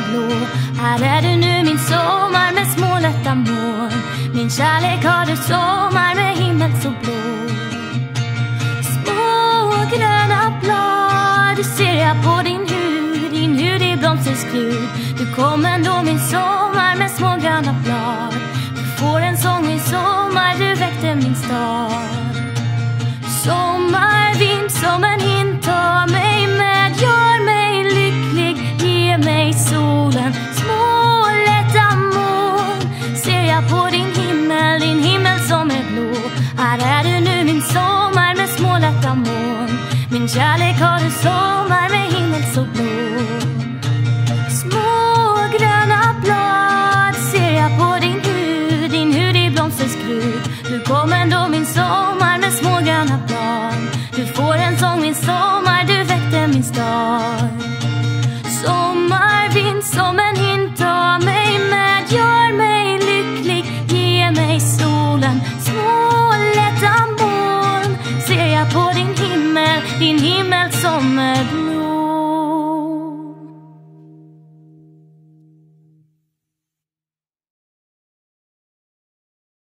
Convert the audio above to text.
blå. Här är du nu min sommar med små lätta moln. Min kärlek har du sommar med himmel så blå. Små gröna blad ser jag på din hud är blomsterskrud. Du kom ändå min sommar med små gröna blad. Du får en sång i sommar, du väckte min stad. Sommarvind som en hint, ta mig med, gör mig lycklig, ge mig solen. Små lätta moln ser jag på din himmel som är blå. Här är du nu min sommar med små lätta moln. Min kärlek har du sommar med himmel så blå. Små gröna blad ser jag på din hud är blomsterskrud. Du kom ändå min sommar med små gröna blad. Du får en sång min sommar, du väckte min stad. Sommarvind som en hint,